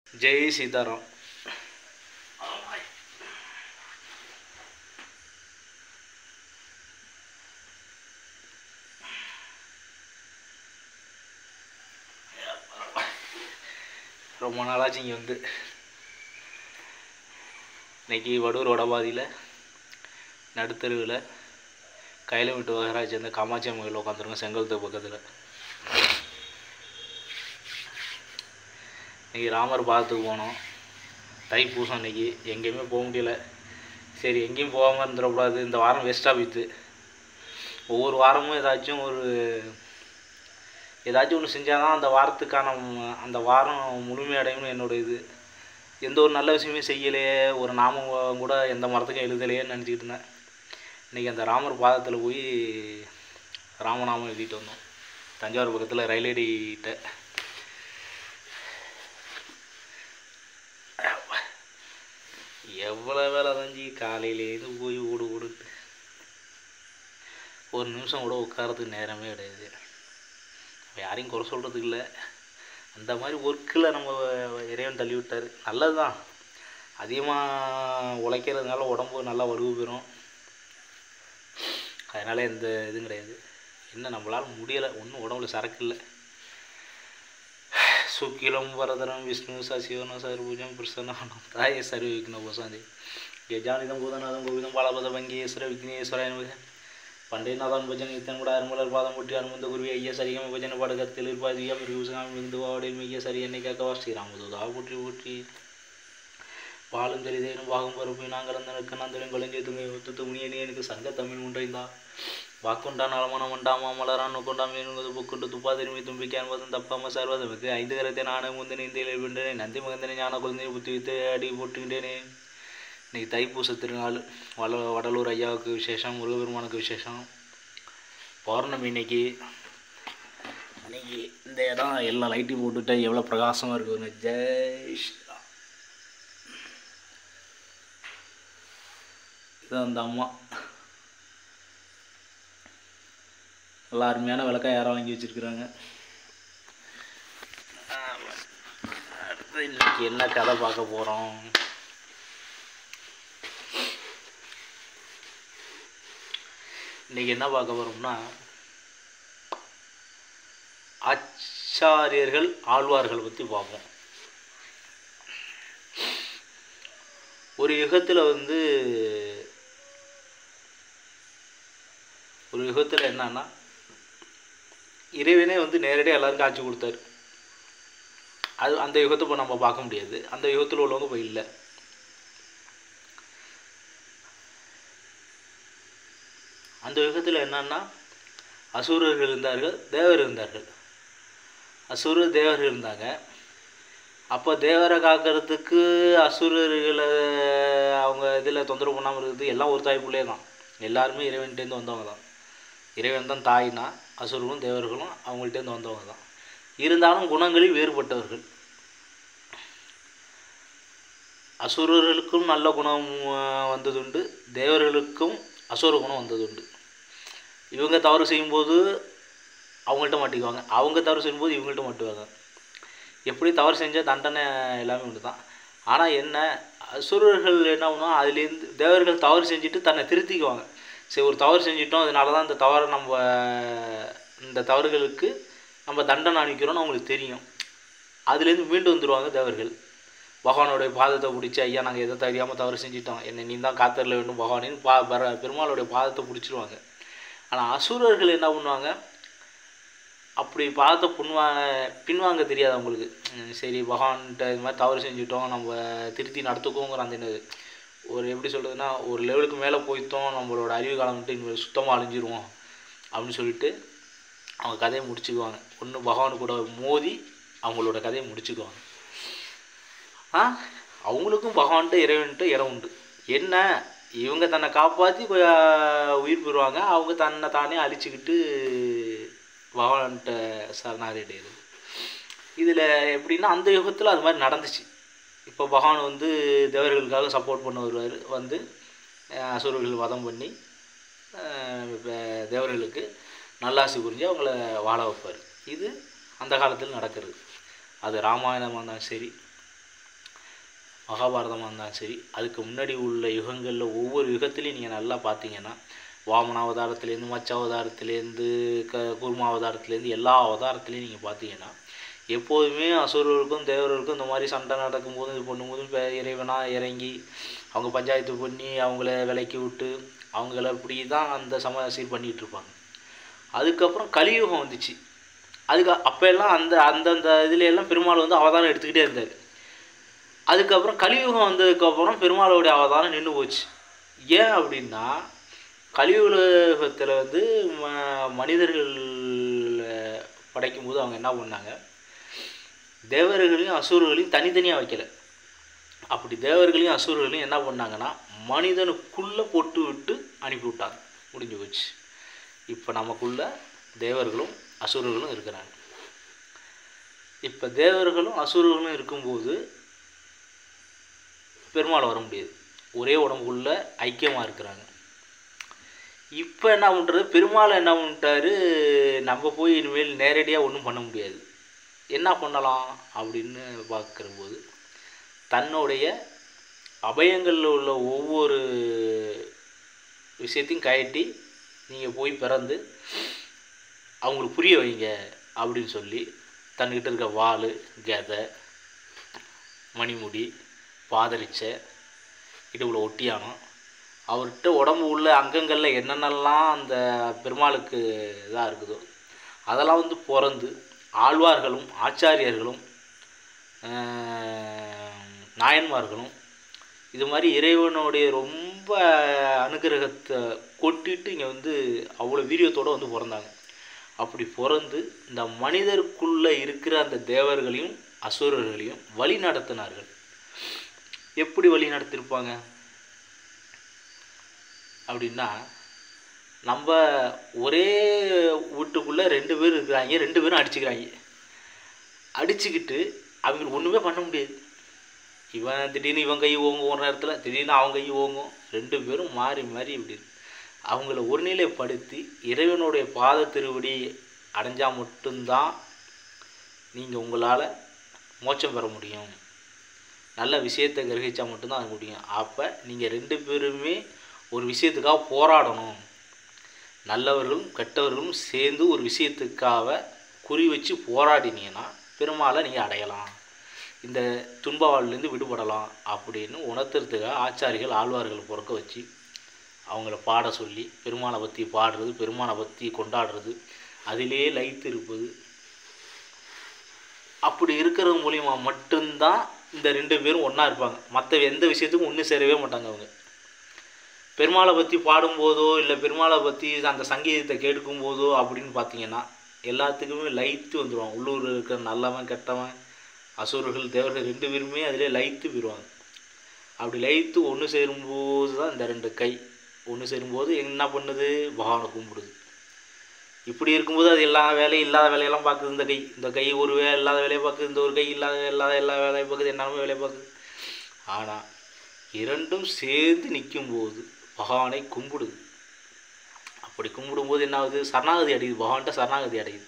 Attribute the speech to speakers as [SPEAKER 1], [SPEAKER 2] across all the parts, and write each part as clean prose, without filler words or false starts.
[SPEAKER 1] ஜெய் சீதாராம். ரொம்ப நாளாச்சு இங்கே வந்து. இன்றைக்கி வடூர் வடபாதியில் நடுத்தருவில் கையில் விட்டு வகராஜ் சேர்ந்த காமாட்சி அம்மன் கோயில் உட்காந்துருக்கோம், செங்கல்த்து பக்கத்தில். இன்றைக்கி ராமர் பாதத்துக்கு போனோம். தைப்பூசம் இன்றைக்கி எங்கேயுமே போக முடியலை. சரி, எங்கேயும் போகாமல் இருந்துடக்கூடாது, இந்த வாரம் வேஸ்ட்டாக போயிடுது. ஒவ்வொரு வாரமும் ஏதாச்சும் ஒன்று செஞ்சால் தான் அந்த வாரத்துக்கான அந்த வாரம் முழுமையடையும்னு என்னோடய இது. எந்த ஒரு நல்ல விஷயமே செய்யலையே, ஒரு நாமம் கூட எந்த மரத்துக்கும் எழுதலையேன்னு நினச்சிக்கிட்டு இருந்தேன். இன்றைக்கி அந்த ராமர் பாதத்தில் போய் ராமநாமம் எழுதிட்டு வந்தோம். தஞ்சாவூர் பக்கத்தில் ரயிலடிகிட்ட. எவ்வளோ வேலை செஞ்சு காலையிலேருந்து போய் ஓடுட்டு ஒரு நிமிஷம் கூட உட்காரத்துக்கு நேரமே கிடையாது. யாரையும் குறை சொல்கிறதுக்கு இல்லை, அந்த மாதிரி ஒர்க்கில் நம்ம இறைவன் தள்ளி விட்டார். நல்லது தான், அதிகமாக உழைக்கிறதுனால உடம்பு நல்லா வலுவு பெறும். அதனால் எந்த இதுவும் கிடையாது. என்ன நம்மளால் முடியலை, ஒன்றும் உடம்புல சரக்கு இல்லை. சுக்கிலம் வரதரம் விஷ்ணு சசிவனம் சர்பூஜம் பிரசன்னம் தாயே சர்வ விக்ன போசாந்தி யஜானிதம் பூதநாதம் கோவிதம் பாலபத வங்கீஸ்வர விக்னேஸ்வராய பண்டைநாதன் பஜன் இத்தன் கூட அருமலர் பாதம் போட்டி அனுமந்த குருவி ஐயா சரிகம பஜன பாடகத்தில் இருப்பாதியம் ரிகுசாமி மிகுந்துவாவுடைய மைய சரி என்னை கேட்கவா ஸ்ரீராமதூதா போற்றி போற்றி பாலும் தெரிதேனும் பாகம் பரப்பு நாங்கலந்தனுக்கு நந்தனும் கலைஞர் துணை ஒத்து துணியனே எனக்கு சங்க தமிழ் உண்டைந்தா வாக்குண்டான் அலமனம் உண்டாமா மலரான் நோக்கொண்டாம் என்பது புக்குண்டு துப்பாதிருமை தும்பிக்கை அன்பதும் தப்பாம சர்வதமுக்கு 5 கரத்தை நானே முந்தின இந்தியில் வென்றேனே நந்தி மகந்தனை ஞான குழந்தையை புத்தி வைத்து அடி போட்டுக்கிட்டேனே. இன்றைக்கி தைப்பூச திருநாள். வடலூர் ஐயாவுக்கு விசேஷம், முருகபெருமானுக்கு விசேஷம், பௌர்ணமி. இன்னைக்கு இந்த இடம் எல்லாம் லைட்டையும் போட்டுவிட்டா எவ்வளோ பிரகாசமாக இருக்குதுங்க. ஜெய் ஸ்ரீராம். இது அந்த அம்மா நல்லா அருமையான விளக்காக யாரும் வாங்கி வச்சுருக்குறாங்க. அடுத்து இன்றைக்கி என்ன கதை பார்க்க போகிறோம்? இன்றைக்கி என்ன பார்க்க போகிறோம்னா, ஆச்சாரியர்கள் ஆழ்வார்கள் பற்றி பார்ப்போம். ஒரு யுகத்தில் என்னன்னா, இறைவனே நேரடியாக எல்லாருக்கும் காட்சி கொடுத்தாரு. அந்த யுகத்தை இப்போ நம்ம பார்க்க முடியாது. அந்த யுகத்தில் உள்ளவங்க இப்போ இல்லை. அந்த யுகத்தில் என்னன்னா, அசுரர்கள் இருந்தார்கள், தேவர் இருந்தார்கள். அசுரர் தேவர்கள் இருந்தாங்க. அப்போ தேவரை காக்கிறதுக்கு அசுரர்களை அவங்க இதில் தொந்தரவு பண்ணாமல் இருக்குது. எல்லாம் ஒரு தாய் பிள்ளையே தான், எல்லாருமே இறைவன்கிட்டேருந்து வந்தவங்க தான். இறைவன் தான் தாய்னா, அசுரர்களும் தேவர்களும் அவங்கள்ட்டேருந்து வந்தவங்க தான். இருந்தாலும் குணங்களில் வேறுபட்டவர்கள். அசுரர்களுக்கும் நல்ல குணம் வந்ததுண்டு, தேவர்களுக்கும் அசுர குணம் வந்ததுண்டு. இவங்க தவறு செய்யும்போது அவங்கள்ட்ட மாட்டிக்குவாங்க, அவங்க தவறு செய்யும்போது இவங்கள்ட்ட மாட்டுவாங்க. எப்படி தவறு செஞ்சால் தண்டனை எல்லாமே உண்டு தான். ஆனால் என்ன, அசுரர்கள் என்ன பண்ணுவாங்க, அதுலேருந்து தேவர்கள் தவறு செஞ்சுட்டு தன்னை திருத்திக்குவாங்க. சரி, ஒரு தவறு செஞ்சிட்டோம், அதனால தான் இந்த தவறுகளுக்கு நம்ம தண்டனை அளிக்கிறோன்னு அவங்களுக்கு தெரியும். அதுலேருந்து மீண்டு வந்துடுவாங்க தேவர்கள். பகவானுடைய பாதத்தை பிடிச்சி, ஐயா நாங்கள் எதை தெரியாமல் தவறு செஞ்சிட்டோம், என்னை நீ தான் காத்தரில் வேண்டும் பகவானின்னு பெருமாளுடைய பாதத்தை பிடிச்சிருவாங்க. ஆனால் அசுரர்கள் என்ன பண்ணுவாங்க, அப்படி பாதத்தை பின்வாங்க தெரியாது அவங்களுக்கு. சரி, பகவான்கிட்ட இது மாதிரி தவறு செஞ்சுட்டோம், நம்ம திருத்தி நடத்துக்கோங்கிற அந்த ஒரு எப்படி சொல்கிறதுனா, ஒரு லெவலுக்கு மேலே போய்த்தோம், நம்மளோட அறிவு காலம் வந்துட்டு சுத்தமாக அழிஞ்சிருவோம் அப்படின்னு சொல்லிட்டு அவங்க கதையை முடிச்சுக்குவாங்க. ஒன்று பகவானு கூட மோதி அவங்களோட கதையை முடிச்சுக்குவாங்க. அவங்களுக்கும் பகவான்கிட்ட இறைவன்கிட்ட இடம் உண்டு. என்ன, இவங்க தன்னை காப்பாற்றி உயிர் பெறுவாங்க, அவங்க தன்னை தானே அழிச்சுக்கிட்டு பகவான்கிட்ட சரணாகதி அடைகிறது. இதில் எப்படின்னா, அந்த யுகத்தில் அது மாதிரி நடந்துச்சு. இப்போ பகவான் தேவர்களுக்காக சப்போர்ட் பண்ண வருவார், அசுரர்கள் வதம் பண்ணி தேவர்களுக்கு நல்லாசி புரிஞ்சு அவங்கள வாழ வைப்பார். இது அந்த காலத்தில் நடக்கிறது. அது ராமாயணமாக இருந்தாலும் சரி, மகாபாரதமாக இருந்தாலும் சரி, அதுக்கு முன்னாடி உள்ள யுகங்களில் ஒவ்வொரு யுகத்துலேயும் நீங்கள் நல்லா பார்த்தீங்கன்னா, வாமன அவதாரத்துலேருந்து, மச்ச அவதாரத்துலேருந்து, கூர்ம அவதாரத்துலேருந்து எல்லா அவதாரத்துலேயும் நீங்கள் பார்த்தீங்கன்னா, எப்போதுமே அசுரர்களுக்கும் தேவர்களுக்கும் இந்த மாதிரி சண்டை நடக்கும்போது இது பண்ணும்போது இப்போ இறைவனாக இறங்கி அவங்க பஞ்சாயத்து பண்ணி அவங்கள விலைக்கி விட்டு அவங்கள இப்படி தான் அந்த சீர் பண்ணிகிட்டு இருப்பாங்க. அதுக்கப்புறம் கலியுகம் வந்துச்சு. அப்போ எல்லாம் அந்தந்த இதுலையெல்லாம் பெருமாள் வந்து அவதாரம் எடுத்துக்கிட்டே இருந்தார். அதுக்கப்புறம் கலியுகம் வந்ததுக்கப்புறம் பெருமாளுடைய அவதாரம் நின்று போச்சு. ஏன் அப்படின்னா, கலியுகத்தில் வந்து மனிதர்கள் படைக்கும்போது அவங்க என்ன பண்ணாங்க, தேவர்களையும் அசுரர்களையும் தனித்தனியாக வைக்கலை. அப்படி தேவர்களையும் அசுரர்களையும் என்ன பண்ணாங்கன்னா, மனிதனுக்குள்ளே போட்டு விட்டு அனுப்பிவிட்டாங்க. முடிஞ்சு போச்சு. இப்போ நமக்குள்ள தேவர்களும் அசுரர்களும் இருக்கிறாங்க. இப்போ தேவர்களும் அசுரர்களும் இருக்கும்போது பெருமாள் வர முடியாது. ஒரே உடம்புக்குள்ள ஐக்கியமாக இருக்கிறாங்க. இப்போ என்ன பண்ணுறது, பெருமாள் என்ன பண்ணிட்டாரு, நம்ம போய் இனிமேல் நேரடியாக ஒன்றும் பண்ண முடியாது. என்ன பண்ணலாம் அப்படின்னு பார்க்குறபோது, தன்னுடைய அபயங்களில் உள்ள ஒவ்வொரு விஷயத்தையும் கயட்டி நீங்கள் போய் பிறந்து அவங்களுக்கு புரிய வைங்க அப்படின்னு சொல்லி, தன்கிட்ட இருக்க வாள், கதை, மணிமுடி, பாதரிச்சை, இடுவில் ஒட்டியானம், அவர்கிட்ட உடம்பு உள்ள அங்கங்களில் என்னென்னலாம் அந்த பெருமாளுக்கு இதாக இருக்குதோ அதெல்லாம் வந்து பிறந்து ஆழ்வார்களும் ஆச்சாரியர்களும் நாயன்மார்களும் இது மாதிரி இறைவனுடைய ரொம்ப அனுகிரகத்தை கொட்டிட்டு இங்கே வந்து அவ்வளோ வீரியத்தோடு வந்து பிறந்தாங்க. அப்படி பிறந்து இந்த மனிதருக்குள்ளே இருக்கிற அந்த தேவர்களையும் அசுரர்களையும் வழி நடத்தினார்கள். எப்படி வழி நடத்திருப்பாங்க அப்படின்னா, நம்ம ஒரே வீட்டுக்குள்ளே 2 பேர் இருக்கிறாங்க, 2 பேரும் அடிச்சுக்கிட்டு அவங்களுக்கு ஒன்றுமே பண்ண முடியாது. இவன் திடீர்னு இவன் கை ஓங்கும், ஒரு நேரத்தில் திடீர்னு அவன் கை ஓங்கும், 2 பேரும் மாறி மாறி இப்படி அவங்கள ஒருநிலைப்படுத்தி இறைவனுடைய பாத திருவடி அடைஞ்சால் மட்டும்தான் நீங்கள் உங்களால் மோட்சம் பெற முடியும். நல்ல விஷயத்தை கிரகிச்சா மட்டும்தான் அது முடியும். அப்போ நீங்கள் 2 பேருமே ஒரு விஷயத்துக்காக போராடணும். நல்லவர்களும் கெட்டவர்களும் சேர்ந்து ஒரு விஷயத்துக்காக குறி வச்சு போராடினீங்கன்னா பெருமாளை நீங்கள் அடையலாம், இந்த துன்ப வாழ்லேருந்து விடுபடலாம் அப்படின்னு உணர்த்துறதுக்காக ஆச்சாரிகள் ஆழ்வார்கள் பிறக்க வச்சு அவங்கள பாட சொல்லி பெருமாளை பற்றி பாடுறது, பெருமாளை பற்றி கொண்டாடுறது, அதிலே லயித்து இருப்பது. அப்படி இருக்கிறது மூலிமா மட்டும்தான் இந்த 2 பேரும் ஒன்றா இருப்பாங்க. மற்ற எந்த விஷயத்துக்கும் ஒன்று சேரவே மாட்டாங்க. அவங்க பெருமாளை பற்றி பாடும்போதோ இல்லை பெருமாளை பற்றி அந்த சங்கீதத்தை கேட்கும்போதோ அப்படின்னு பார்த்தீங்கன்னா எல்லாத்துக்குமே லயித்து வந்துடுவாங்க. உள்ளூர் இருக்கிற நல்லவன் கெட்டவன் அசுரர்கள் தேவர்கள் 2 பேருமே அதிலே லயித்து போயிடுவாங்க. அப்படி லயித்து ஒன்று சேரும்போது தான் இந்த 2 கை ஒன்று சேரும்போது என்ன பண்ணுது, பகவானை கும்பிடுது. இப்படி இருக்கும்போது அது எல்லா வேலையும் இல்லாத வேலையெல்லாம் பார்க்குது. இந்த கை ஒரு வேலை இல்லாத வேலையை பார்க்குது, இந்த ஒரு கை இல்லாத எல்லா வேலையை பார்க்குது, என்னென்னமோ வேலையை பார்க்குது. ஆனால் 2ம் சேர்ந்து நிற்கும்போது பகவானை கும்பிடுது. அப்படி கும்பிடும்போது என்ன ஆகுது, சரணாகதி அடையுது, பகவான்கிட்ட சரணாகதி அடையுது.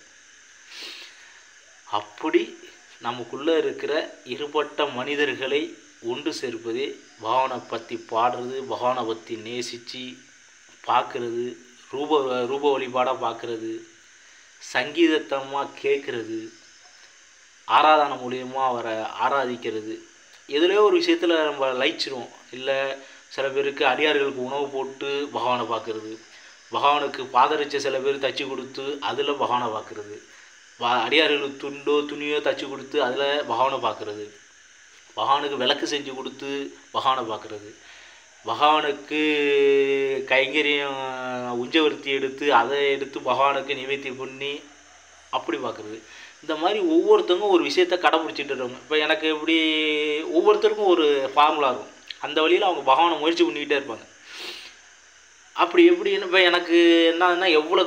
[SPEAKER 1] அப்படி நமக்குள்ளே இருக்கிற இருபட்ட மனிதர்களை ஒன்று சேர்ப்பதே பகவானை பற்றி பாடுறது, பகவானை பற்றி நேசித்து பார்க்குறது, ரூப வழிபாடாக பார்க்குறது, சங்கீதத்தமாக கேட்குறது, ஆராதனை மூலியமாக அவரை ஆராதிக்கிறது. எதுலேயோ ஒரு விஷயத்தில் நம்ம லயிச்சிருவோம். இல்லை சில பேருக்கு அடியார்களுக்கு உணவு போட்டு பகவானை பார்க்குறது, பகவானுக்கு பாதரிச்ச சில பேர் தச்சு கொடுத்து அதில் பகவானை பார்க்குறது, அடியார்களுக்கு துணியோ தச்சு கொடுத்து அதில் பகவானை பார்க்குறது, பகவானுக்கு விளக்கு செஞ்சு கொடுத்து பகவானை பார்க்குறது, பகவானுக்கு கைங்கரியம் உஞ்சவர்த்தி எடுத்து அதை எடுத்து பகவானுக்கு நிவேத்தியம் பண்ணி அப்படி பார்க்குறது. இந்த மாதிரி ஒவ்வொருத்தவங்க ஒரு விஷயத்தை கடைப்பிடிச்சிட்டு இருக்காங்க. இப்போ எனக்கு எப்படி ஒவ்வொருத்தருக்கும் ஒரு ஃபார்முலா இருக்கும். அந்த வழியில் அவங்க பகவானை முயற்சி பண்ணிக்கிட்டே இருப்பாங்க. அப்படி எப்படின்னு இப்போ எனக்கு என்னன்னா எவ்வளோ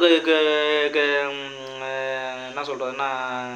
[SPEAKER 1] என்ன சொல்கிறதுன்னா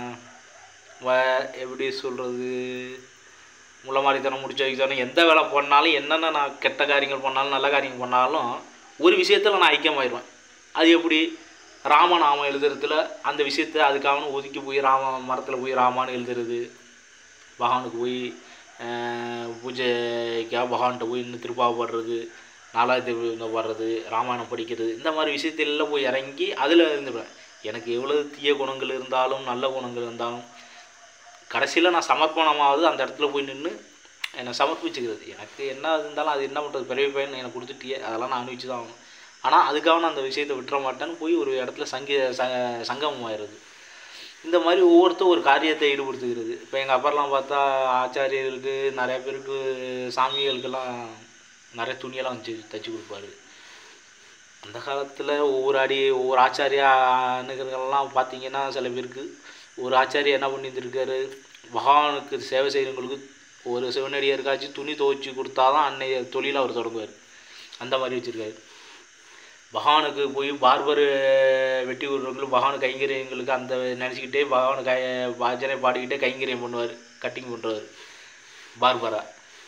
[SPEAKER 1] எப்படி சொல்கிறது, முள்ள மாதிரித்தனம் முடிச்ச வைக்கணும். எந்த வேலை பண்ணாலும் என்னென்ன நான் கெட்ட காரியங்கள் பண்ணாலும் நல்ல காரியங்கள் பண்ணாலும் ஒரு விஷயத்தில் நான் ஐக்கியமாயிடுவேன். அது எப்படி, ராமநாமம் எழுதுறதுல அந்த விஷயத்தை அதுக்காக ஒதுக்கி போய் மரத்தில் போய் ராமான்னு எழுதுறது, பகவானுக்கு போய் பூஜைக்காக பகவான்கிட்ட போய் இன்னும் திருப்பாவை பாடுறது, நாலாயிரத்தி பாடுறது, ராமாயணம் படிக்கிறது, இந்த மாதிரி விஷயத்திலலாம் போய் இறங்கி அதில் இருந்துப்பேன். எனக்கு எவ்வளோ தீய குணங்கள் இருந்தாலும் நல்ல குணங்கள் இருந்தாலும் கடைசியில் நான் சமர்ப்பணமாவது அந்த இடத்துல போய் நின்று என்னை சமர்ப்பிச்சுக்கிறது. எனக்கு என்ன இருந்தாலும் அது என்ன பண்ணுறது, பிறவி பயன் எனக்கு கொடுத்துட்டியே, அதெல்லாம் நான் அனுபவிச்சு தான் ஆகணும். ஆனால் அதுக்காக நான் அந்த விஷயத்தை விட்டுற மாட்டேன்னு போய் ஒரு இடத்துல சங்கமம் ஆயிடுறது. இந்த மாதிரி ஒவ்வொருத்தரும் ஒரு காரியத்தை ஈடுபடுத்துகிறது. இப்போ எங்கள் அப்பாலாம் பார்த்தா ஆச்சாரியர்களுக்கு நிறைய பேருக்கு சாமிகளுக்கெல்லாம் நிறைய துணியெல்லாம் வச்சு தைச்சி கொடுப்பாரு. அந்த காலத்தில் ஒவ்வொரு ஆச்சாரியா அணுகிறங்கள்லாம் பார்த்தீங்கன்னா சில பேருக்கு ஒரு ஆச்சாரியா என்ன பண்ணியிருந்திருக்காரு, பகவானுக்கு சேவை செய்கிறவங்களுக்கு ஒரு சிவனடியாருக்காச்சும் துணி துவைச்சி கொடுத்தா தான் அன்னைய தொழிலை அவர் தொடங்குவார். அந்த மாதிரி வச்சுருக்காரு. பகவானுக்கு போய் பார்பர் வெட்டி விடுறவங்களுக்கு பகவான் கைங்கரியங்களுக்கு அந்த நினச்சிக்கிட்டே பகவான் பஜனை பாடிக்கிட்டே கைங்கரியம் பண்ணுவார், கட்டிங் பண்ணுறார் பார்பரா.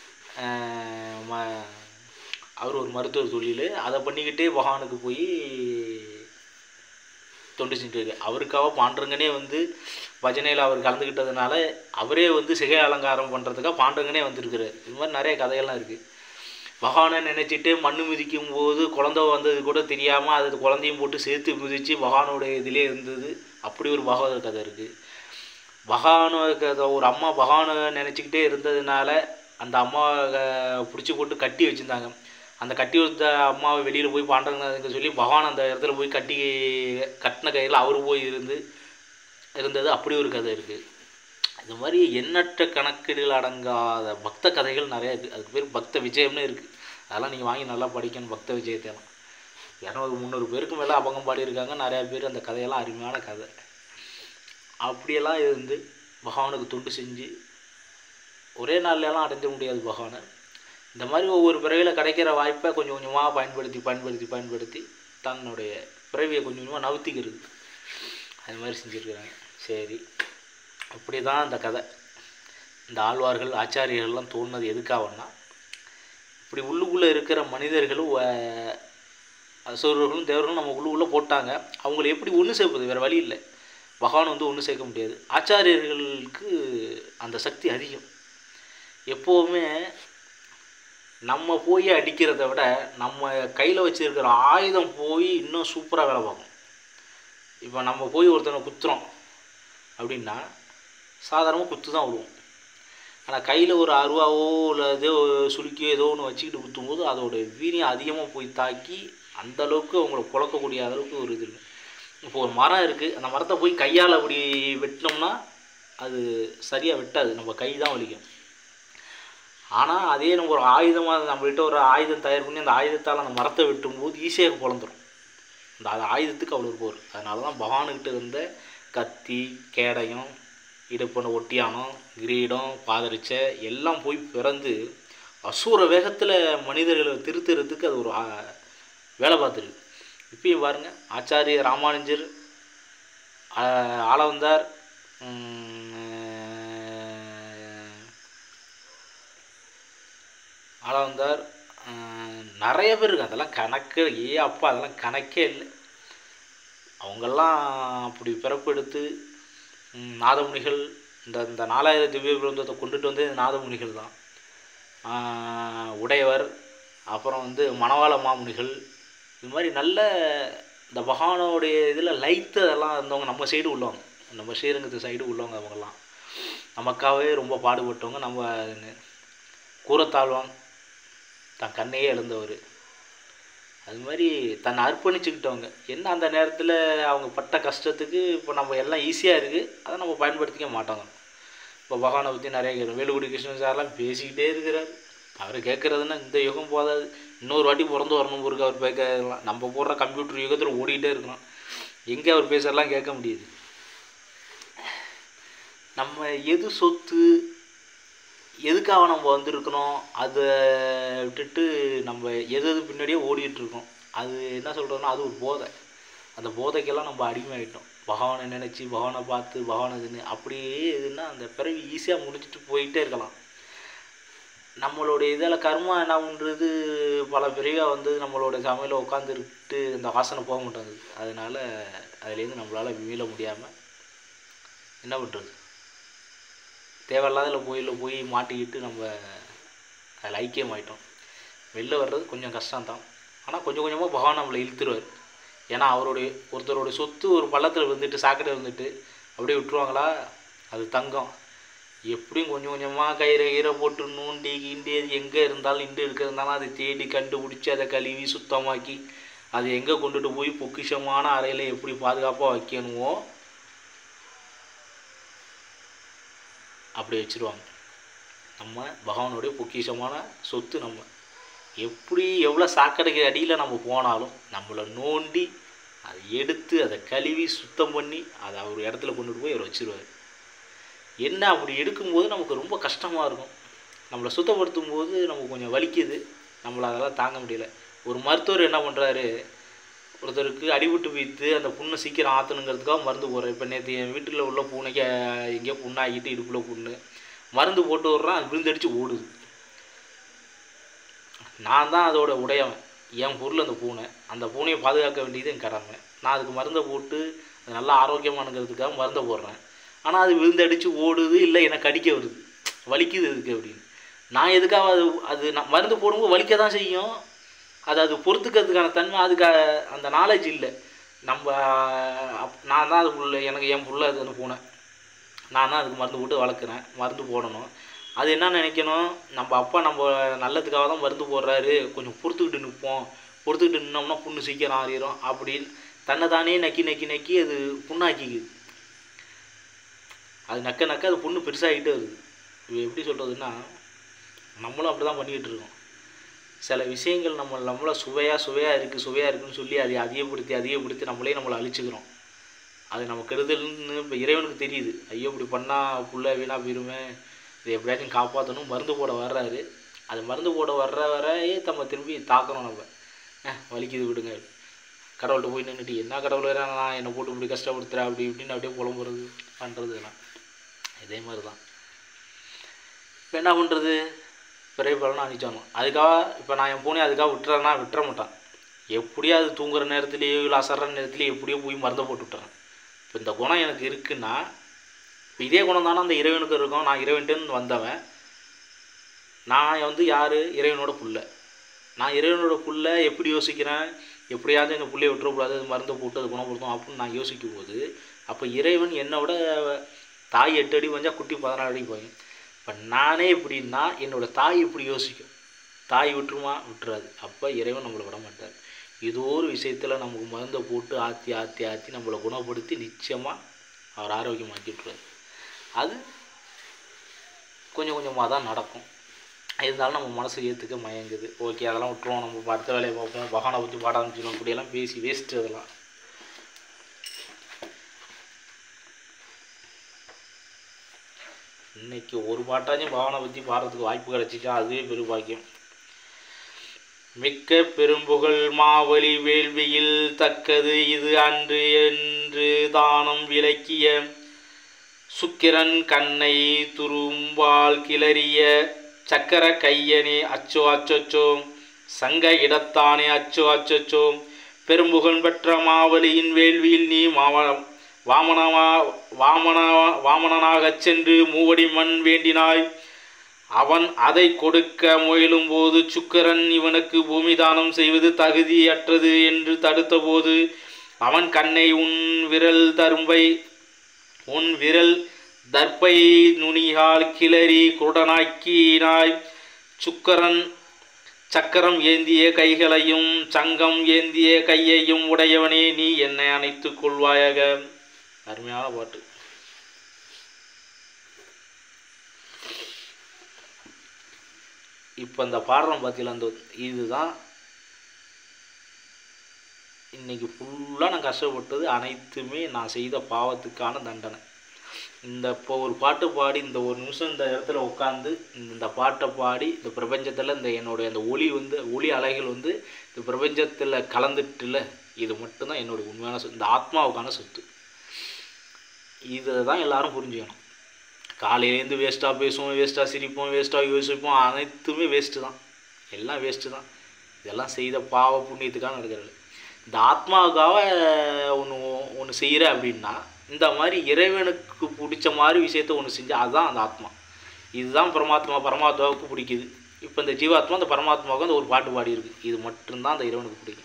[SPEAKER 1] அவர் ஒரு மருத்துவ தொழில், அதை பண்ணிக்கிட்டே பகவானுக்கு போய் தொண்டு செஞ்சுருக்கு. அவருக்காக பாண்டரங்கனே வந்து பஜனையில் அவர் கலந்துக்கிட்டதுனால அவரே வந்து சிகை அலங்காரம் பண்ணுறதுக்காக பாண்டரங்கனே வந்திருக்கிறார். இது மாதிரி நிறைய கதைகள்லாம் இருக்குது. பகவானை நினச்சிட்டு மண்ணு மிதிக்கும் போது குழந்தை வந்தது கூட தெரியாமல் அது குழந்தையும் போட்டு சேர்த்து மிதித்து பகவானுடைய இதிலே இருந்தது. அப்படி ஒரு பகவத கதை இருக்குது. பகவானு கதை ஒரு அம்மா பகவானை நினச்சிக்கிட்டே இருந்ததுனால அந்த அம்மாவை பிடிச்சி போட்டு கட்டி வச்சுருந்தாங்க. அந்த கட்டி வச்ச அம்மாவை வெளியில் போய் பாண்டரங்கநாதனுக்கு சொல்லி பகவான் அந்த இடத்துல போய் கட்டின கையில் அவர் போய் இருந்தது. அப்படி ஒரு கதை இருக்குது. இது மாதிரி எண்ணற்ற கணக்கீடுகள் அடங்காத பக்த கதைகள் நிறையா இருக்குது. அதுக்கு பேர் பக்த விஜயம்னு இருக்குது. அதெல்லாம் நீங்கள் வாங்கி நல்லா படிக்கணும். பக்த விஜயத்தையெல்லாம் 200-300 பேருக்கு மேலே அபங்கம் பாடியிருக்காங்க. நிறையா பேர் அந்த கதையெல்லாம் அருமையான கதை. அப்படியெல்லாம் இருந்து பகவானுக்கு தொண்டு செஞ்சு ஒரே நாள்லாம் அடைஞ்ச முடியாது பகவானை. இந்த மாதிரி ஒவ்வொரு பிறவியில் கிடைக்கிற வாய்ப்பை கொஞ்சம் கொஞ்சமாக பயன்படுத்தி தன்னுடைய பிறவியை கொஞ்சம் கொஞ்சமாக நவுத்திக்கிறது. அது மாதிரி செஞ்சுருக்குறாங்க. சரி, அப்படி தான் இந்த கதை. இந்த ஆழ்வார்கள் ஆச்சாரியர்கள்லாம் தோணுனது எதுக்காகனா, இப்படி உள்ளுக்குள்ளே இருக்கிற மனிதர்களும் அசுரர்களும் தேவர்களும் நம்ம உள்ளுக்குள்ளே போட்டாங்க. அவங்கள எப்படி ஒன்று சேர்ப்பது, வேறு வழி இல்லை. பகவான் வந்து ஒன்று சேர்க்க முடியாது. ஆச்சாரியர்களுக்கு அந்த சக்தி அதிகம். எப்போவுமே நம்ம போய் அடிக்கிறத விட நம்ம கையில் வச்சுருக்கிற ஆயுதம் போய் இன்னும் சூப்பராக வேலை பார்க்கும். இப்போ நம்ம போய் ஒருத்தனை குத்துறோம் அப்படின்னா சாதாரணமாக குத்து தான் விடுவோம். ஆனால் கையில் ஒரு அருவாவோ இல்லை ஏதோ சுருக்கியோ ஏதோ ஒன்று வச்சுக்கிட்டு குத்தும்போது அதோடய வீரியம் அதிகமாக போய் தாக்கி அந்தளவுக்கு அவங்கள குழக்கக்கூடிய அளவுக்கு ஒரு இது இருக்குது. இப்போ ஒரு மரம் இருக்குது, அந்த மரத்தை போய் கையால் அப்படி வெட்டினோம்னா அது சரியாக வெட்டாது, நம்ம கை தான் வலிக்கும். ஆனால் அதே நம்ம ஒரு ஆயுதமாக நம்மள்கிட்ட ஒரு ஆயுதம் தயார் பண்ணி அந்த ஆயுதத்தால் அந்த மரத்தை வெட்டும்போது ஈஸியாக பொழந்துடும். அந்த ஆயுதத்துக்கு அவ்வளோ போர். அதனால தான் பகவானுக்கிட்ட இருந்த கத்தி, கேடயம், இடுப்பன ஒட்டியானம், கிரீடம், பாதரிச்சை எல்லாம் போய் பிறந்து அசூர வேகத்தில் மனிதர்களை திருத்துறதுக்கு அது ஒரு வேலை பார்த்துருக்கு. இப்பயும் பாருங்கள், ஆச்சாரிய ராமானுஜர், ஆளவந்தார், நிறைய பேர் இருக்கு. அதெல்லாம் கணக்கு அப்பா அதெல்லாம் கணக்கே இல்லை. அவங்கெல்லாம் அப்படி பிறப்பெடுத்து நாதமுனிகள் இந்த 4000 திவ்ய பிரபந்தத்தை கொண்டுட்டு வந்து நாதமுனிகள் தான். உடையவர், அப்புறம் வந்து மணவாள மாமுனிகள், இது மாதிரி நல்ல இந்த பகவானோடைய இதில் லைத்து அதெல்லாம் இருந்தவங்க நம்ம சைடு உள்ளவங்க, நம்ம ஸ்ரீரங்கத்து சைடு உள்ளவங்க. அவங்கெல்லாம் நமக்காகவே ரொம்ப பாடுபட்டவங்க. நம்ம கூறத்தாழ்வான் தன் கண்ணையே இழந்தவர். அது மாதிரி தன்னை அர்ப்பணிச்சுக்கிட்டவங்க. என்ன அந்த நேரத்தில் அவங்க பட்ட கஷ்டத்துக்கு இப்போ நம்ம எல்லாம் ஈஸியாக இருக்குது, அதை நம்ம பயன்படுத்திக்க மாட்டோங்க. இப்போ பகவானை பற்றி நிறைய கேட்குறோம். வேலுக்குடி கிருஷ்ணன் சார்லாம் பேசிக்கிட்டே இருக்கிறார். அவர் கேட்குறதுன்னா இந்த யுகம் போதாது, இன்னொரு வாட்டி பிறந்து வரணும் இருக்கு அவர் பேக்கலாம். நம்ம போடுற கம்ப்யூட்டர் யுகத்தில் ஓடிக்கிட்டே இருக்கிறோம். எங்கே அவர் பேசுறலாம் கேட்க முடியுது. நம்ம எது சொத்து, எதுக்காக நம்ம வந்திருக்கணும், அதை விட்டுட்டு நம்ம எது பின்னாடியே ஓடிட்டுருக்கோம். அது என்ன சொல்கிறோன்னா அது ஒரு போதை. அந்த போதைக்கெல்லாம் நம்ம அடிமையாகிட்டோம். பகவானை நினச்சி பகவானை பார்த்து பகவானை இதுன்னு அப்படியே இதுன்னா அந்த பிறவி ஈஸியாக முடிச்சுட்டு போயிட்டே இருக்கலாம். நம்மளுடைய இதில் கர்மா என்ன பண்ணுறது, பல பிறவியாக வந்து நம்மளோட சமையலில் உட்காந்துருக்கிட்டு இந்த வாசனை போக மாட்டேங்குது. அதனால் அதுலேருந்து நம்மளால் மீள முடியாமல் என்ன பண்ணுறது, தேவையில்லாத போய் மாட்டிக்கிட்டு நம்ம அதில் ஐக்கியமாயிட்டோம். வெளில வர்றது கொஞ்சம் கஷ்டம்தான். ஆனால் கொஞ்சம் கொஞ்சமாக பகவான் நம்மளை இழுத்துருவார். ஏன்னா ஒருத்தருடைய சொத்து ஒரு பள்ளத்தில் விழுந்துட்டு சாக்கடை விழுந்துட்டு அப்படியே விட்டுருவாங்களா? அது தங்கம். எப்படியும் கொஞ்சம் கொஞ்சமாக கயிறை போட்டு நோண்டி கிண்டி அது எங்கே இருந்தாலும் இண்டு இருக்கிறதுனாலும் அதை தேடி கண்டுபிடிச்சி அதை கழுவி சுத்தமாக்கி அதை எங்கே கொண்டுட்டு போய் பொக்கிஷமான அறையில் எப்படி பாதுகாப்பாக வைக்கணுமோ அப்படி வச்சுருவாங்க. நம்ம பகவானுடைய பொக்கிஷமான சொத்து. நம்ம எப்படி எவ்வளோ சாக்கடைக்கு அடியில் நம்ம போனாலும் நம்மளை நோண்டி அதை எடுத்து அதை கழுவி சுத்தம் பண்ணி அதை ஒரு இடத்துல கொண்டுட்டு போய் அவர் வச்சுருவார். என்ன அப்படி எடுக்கும்போது நமக்கு ரொம்ப கஷ்டமாக இருக்கும். நம்மளை சுத்தப்படுத்தும் போது நமக்கு கொஞ்சம் வலிக்குது. நம்மளை அதெல்லாம் தாங்க முடியல. ஒரு மருத்துவர் என்ன பண்ணுறாரு, ஒருத்தருக்கு அடிபட்டு வைத்து அந்த புண்ணை சீக்கிரம் ஆற்றணுங்கிறதுக்காக மருந்து போடுறாரு. இப்போ நேற்று என் வீட்டில் உள்ள பூனைக்கு எங்கேயோ புண்ணாகிட்டு இடுப்பில் புண்ணு மருந்து போட்டு விட்றான். அது விழுந்தடிச்சு ஓடுது. நான் தான் அதோட உடையவன். என் பொருள் அந்த பூனை. அந்த பூனையை பாதுகாக்க வேண்டியது என் கடமை. நான் அதுக்கு மருந்தை போட்டு அது நல்லா ஆரோக்கியமானுங்கிறதுக்காக மருந்தை போடுறேன். ஆனால் அது விழுந்தடிச்சு ஓடுது, இல்லை எனக்கு கடிக்க வருது, வலிக்குது எதுக்கு அப்படின்னு. நான் எதுக்காக அது நான் மருந்து போடும்போது வலிக்க தான் செய்யும். அது பொறுத்துக்கிறதுக்கான தன்மை அதுக்கு அந்த நாலேஜ் இல்லை. நான் தான் அது என் புள்ள அது அந்த பூனை. நான் தான் அதுக்கு மருந்து போட்டு வளர்க்குறேன். மருந்து போடணும். அது என்ன நினைக்கணும், நம்ம அப்பா நம்ம நல்லதுக்காக தான் மருந்து போடுறாரு, கொஞ்சம் பொறுத்துக்கிட்டு நிற்போம், பொறுத்துக்கிட்டு நின்னோம்னா புண்ணு சீக்கிரம் ஆறிடும் அப்படின்னு தன்னை தானே நக்கி அது புண்ணாக்கிக்குது. அது நக்க அது புண்ணு பெருசாகிட்டே வருது. இது எப்படி சொல்கிறதுன்னா, நம்மளும் அப்படி தான் பண்ணிக்கிட்டு இருக்கோம். சில விஷயங்கள் நம்மளை சுவையாக இருக்குன்னு சொல்லி அதை அதிகப்படுத்தி நம்மளை அழிச்சுக்கிறோம். அது நம்ம கெடுதல்னு இப்போ இறைவனுக்கு தெரியுது. ஐயோ இப்படி பண்ணால் புள்ள வீணாக போயிருமே, இதை எப்படியாச்சும் காப்பாற்றணும் மருந்து போட வர்றாரு. அது மருந்து போட வரையே நம்ம திரும்பி தாக்கணும். நம்ம வலிக்குது விடுங்க, கடவுள்கிட்ட போய் நின்றுட்டு என்ன கடவுள் வேற நான் என்னை போட்டு இப்படி கஷ்டப்படுத்துகிறேன் அப்படி இப்படின்னு அப்படியே புலம்புறது பண்ணுறதுலாம் இதே மாதிரி தான். இப்போ என்ன பண்ணுறது, பிறகு பலனும் அனுப்பிச்சானோ. அதுக்காக இப்போ நான் என் பூனை அதுக்காக விட்டுற மாட்டான். எப்படியோ அது தூங்குற நேரத்துலேயோ இல்லை அசர்ற நேரத்துலேயோ எப்படியோ போய் மருந்தை போட்டு விட்டுறேன். இப்போ இந்த குணம் எனக்கு இருக்குன்னா, இப்போ இதே குணம் தானே அந்த இறைவனுக்கு இருக்கும். நான் இறைவன்ட்டு வந்தவன். நான் யார், இறைவனோட புள்ள. நான் இறைவனோட புள்ள எப்படி யோசிக்கிறேன், எப்படியாவது இந்த புள்ளையை விட்டுறக்கூடாது, அது மருந்தை போட்டு அது குணப்படுத்தும் அப்படின்னு நான் யோசிக்கும் போது, அப்போ இறைவன் என்னோட தாய் 8 அடி வந்தால் குட்டி 14 அடி போகும். இப்போ நானே எப்படின்னா என்னோடய தாய் இப்படி யோசிக்கும். தாய் விட்டுருமா, விட்டுறாது. அப்போ இறைவன் நம்மளை விட மாட்டார். ஏதோ ஒரு விஷயத்தில் நமக்கு மருந்தை போட்டு ஆற்றி நம்மளை குணப்படுத்தி நிச்சயமாக அவர் ஆரோக்கியமாக்கி விட்டுருவார். அது கொஞ்சம் கொஞ்சமாக தான் நடக்கும். இருந்தாலும் நம்ம மனசு ஏற்றுக்க மயங்குது. ஓகே அதெல்லாம் விட்டுருவோம், நம்ம அடுத்த வேலையை பார்ப்போம், பகவானை பற்றி பாட ஆரம்பிச்சிடும், அப்படியெல்லாம் பேசி வேஸ்ட்டு அதெல்லாம். இன்றைக்கி ஒரு பாட்டாச்சும் பகவானை பற்றி பாடுறதுக்கு வாய்ப்பு கிடச்சிச்சா அதுவே பெருபாக்கியம். மிக்க பெரும்புகழ் மாவலி வேள்வியில் தக்கது இது அன்று என்று தானம் விளக்கிய சுக்கிரன் கண்ணை துரும்பால் கிளறிய சக்கர கையனே அச்சோ அச்சோ சங்க இடத்தானே அச்சோ அச்சோ பெரும்புகழ் பெற்ற மாவலியின் வேள்வியில் நீ வாமனாகச் சென்று மூவடி மண் வேண்டினாய். அவன் அதை கொடுக்க முயலும்போது சுக்கிரன் இவனுக்கு பூமி தானம் செய்வது தகுதியற்றது என்று தடுத்தபோது அவன் கண்ணை உன் விரல் தர்ப்பை நுனியால் கிளறி குருடனாக்கினாய். சுக்கிரன் சக்கரம் ஏந்திய கைகளையும் சங்கம் ஏந்திய கையையும் உடையவனே நீ என்னை அணைத்துக் கொள்வாயாக. அருமையான பாட்டு. இப்போ இந்த பாடுறோம் பார்த்தீங்களா, இதுதான் இன்னைக்கு ஃபுல்லாக நான் கஷ்டப்பட்டது அனைத்துமே நான் செய்த பாவத்துக்கான தண்டனை. இப்போ ஒரு பாட்டு பாடி இந்த ஒரு நிமிஷம் இந்த இடத்துல உட்காந்து இந்த பாட்டை பாடி இந்த பிரபஞ்சத்தில் என்னுடைய அந்த ஒளி அலைகள் இந்த பிரபஞ்சத்தில் கலந்துட்டுல, இது மட்டும்தான் என்னுடைய உண்மையான இந்த ஆத்மாவுக்கான சொத்து. இதை தான் எல்லாரும் புரிஞ்சுக்கணும். காலையிலேருந்து வேஸ்ட்டாக பேசுவோம், வேஸ்ட்டாக சிரிப்போம், வேஸ்ட்டாக யோசிப்போம், அனைத்துமே வேஸ்ட்டு தான். எல்லாம் வேஸ்ட்டு தான். இதெல்லாம் செய்த பாவ புண்ணியத்துக்காக நடக்கிறது. இந்த ஆத்மாவுக்காக ஒன்று செய்கிற அப்படின்னா இந்த மாதிரி இறைவனுக்கு பிடிச்ச மாதிரி விஷயத்த ஒன்று செஞ்சால் அதுதான் அந்த ஆத்மா. இதுதான் பரமாத்மாவுக்கு பிடிக்குது. இப்போ இந்த ஜீவாத்மா அந்த பரமாத்மாவுக்கு அந்த ஒரு பாட்டு பாடியிருக்கு. இது மட்டும்தான் அந்த இறைவனுக்கு பிடிக்கும்.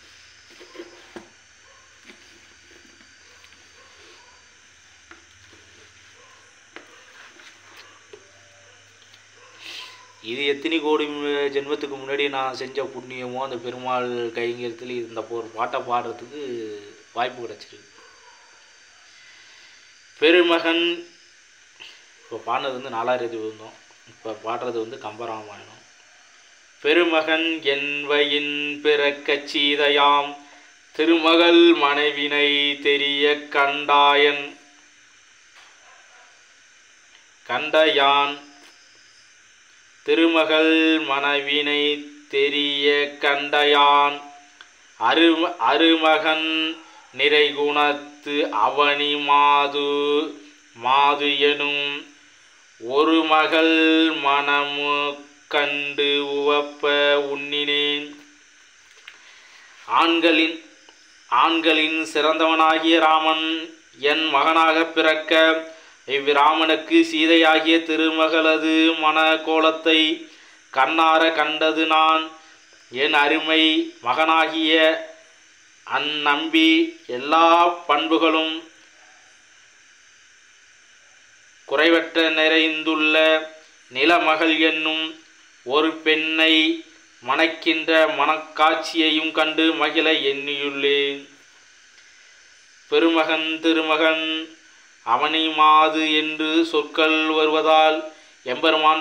[SPEAKER 1] இது எத்தனை கோடி ஜென்மத்துக்கு முன்னாடி நான் செஞ்ச புண்ணியமோ அந்த பெருமாள் கைங்கரியத்தில் இந்த ஒரு பாட்டை பாடுறதுக்கு வாய்ப்பு கிடச்சிருக்கு. பெருமகன் இப்போ பாடினது வந்து 4,000 இருந்தோம். இப்போ பாடுறது வந்து கம்பராமாயணம். பெருமகன் என்பையின் பிறக்கச் சீதையாம் திருமகள் மனைவினை தெரிய கண்டயான் திருமகள் மனைவினை தெரிய கண்டயான் அருமகன் நிறைகுணத்து அவனி மாது எனும் ஒரு மகள் மனமு கண்டு உவப்ப உண்ணினேன். ஆண்களின் சிறந்தவனாகிய ராமன் என் மகனாக பிறக்க இவ்விராமனுக்கு சீதையாகிய திருமகளது மன கோலத்தை கண்ணார கண்டது நான். என் அருமை மகனாகிய அந்நம்பி எல்லா பண்புகளும் குறைவற்ற நிறைந்துள்ள நிலமகள் என்னும் ஒரு பெண்ணை மணக்கின்ற மனக்காட்சியையும் கண்டு மகிழ எண்ணியுள்ளேன். பெருமகன் திருமகன் அவனி மாது என்று சொற்கள் வருவதால் எம்பெருமான்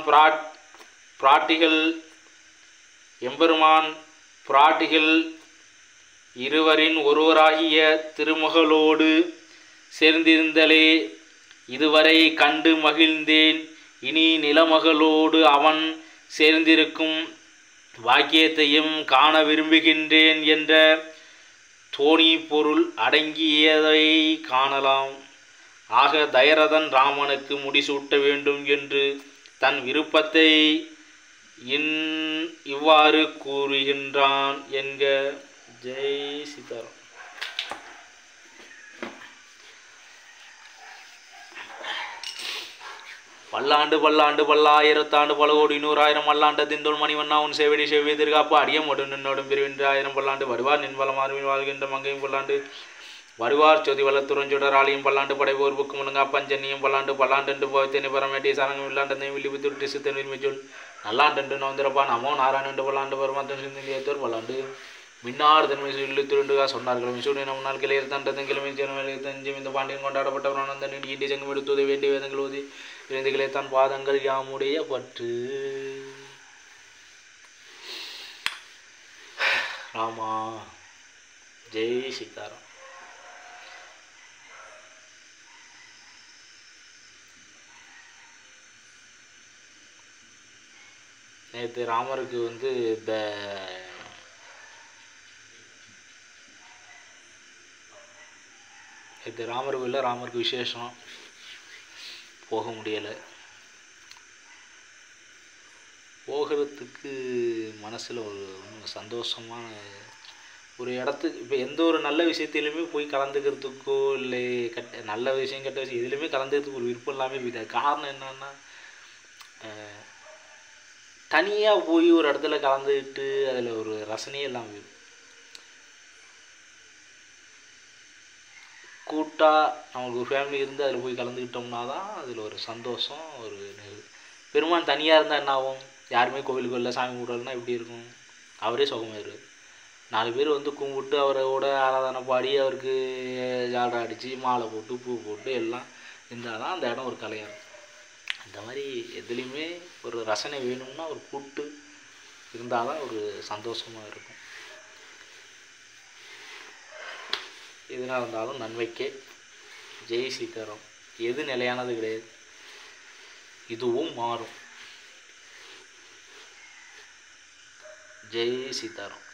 [SPEAKER 1] பிராட்டிகள் இருவரின் ஒருவராகிய திருமகளோடு சேர்ந்திருந்தலே இதுவரை கண்டு மகிழ்ந்தேன். இனி நிலமகளோடு அவன் சேர்ந்திருக்கும் வாக்கியத்தையும் காண விரும்புகின்றேன் என்ற தோணி பொருள் அடங்கியதை காணலாம். ஆக தயரதன் ராமனுக்கு முடிசூட்ட வேண்டும் என்று தன் விருப்பத்தை இவ்வாறு கூறுகின்றான் என்க. ஜெய் சீதாராம். பல்லாண்டு பல்லாயிரத்தாண்டு பல கோடி 100,000 மல்லாண்ட திந்தோள் மணிவண்ணா உன் சேவடி செவ்வியதற்காப்பு அடியம் ஒடும் நின்னோடும் பிரிவின்ற 1000 பல்லாண்டு வருவார் நின்வலம் ஆர்வின் வாழ்கின்ற மங்கையும் பல்லாண்டு வருவார் சொதி வளத்துறஞ்சுடர் ஆலியும் பல்லாண்டு படைபோர் புக்கு முழுங்கா பஞ்சன்னியும் பல்லாண்டு போய்த்தேனி பரமேட்டி சரங்கம் இல்லாண்டத்தையும் வில்லி புத்துட்டு சித்தன் விரும்பிச்சொல் நல்லாண்டு நோந்திரப்பா நமோ நாராயணண்டு பல்லாண்டு பரமாத்தன் சிந்தியத்தோர் பல்லாண்டு மின்னார் தன்மை சொல்லி திருண்டுகா சொன்னார்கள். மிசூடி நம் நாள் கிளையர் தண்டதன் கிழமை தஞ்சம் இந்த பாண்டியன் கொண்டாடப்பட்டவர் ஆனந்த நீண்டி சங்கம் எடுத்துவதை வேண்டிய வேதங்கள் ஓதி விருந்துகளை தான் பாதங்கள் யாமுடைய பற்று. ராமா. ஜெய் சீதாராம். நேற்று ராமருக்கு வந்து இந்த ராமர் கோயிலில் ராமருக்கு விசேஷம் போக முடியலை. போகிறதுக்கு மனசில் ஒரு சந்தோஷமான ஒரு இடத்துக்கு இப்போ எந்த ஒரு நல்ல விஷயத்திலுமே போய் கலந்துக்கிறதுக்கோ இல்லை நல்ல விஷயம் கெட்ட விஷயம் எதுலையுமே கலந்துக்கிறதுக்கு ஒரு விருப்பம் இல்லாமல் போயிட்டாது. காரணம் என்னன்னா தனியாக போய் ஒரு இடத்துல கலந்துக்கிட்டு அதில் ஒரு ரசனையே இல்லாமல் போயிடும். கூட்டாக நமக்கு ஒரு ஃபேமிலி இருந்து அதில் போய் கலந்துக்கிட்டோம்னா தான் அதில் ஒரு சந்தோஷம். ஒரு பெருமான் தனியாக இருந்தால் என்ன ஆகும்? யாருமே கோவிலுக்கு இல்லை சாமி கும்பிடலன்னா எப்படி இருக்கும்? அவரே சுகமாயிருவார். 4 பேர் வந்து கும்பிட்டு அவரோட ஆராதனை பாடி அவருக்கு ஜாடை அடித்து மாலை போட்டு பூ போட்டு எல்லாம் இருந்தால் தான் அந்த இடம் ஒரு கலையாக இருக்கும். அந்த மாதிரி எதுலேயுமே ஒரு ரசனை வேணும்னா ஒரு கூட்டு இருந்தால் தான் ஒரு சந்தோஷமாக இருக்கும். எதுனா இருந்தாலும் நன்மைக்கே. ஜெய் சீதாராம். எது நிலையானது கிடையாது, இதுவும் மாறும். ஜெய் சீதாராம்.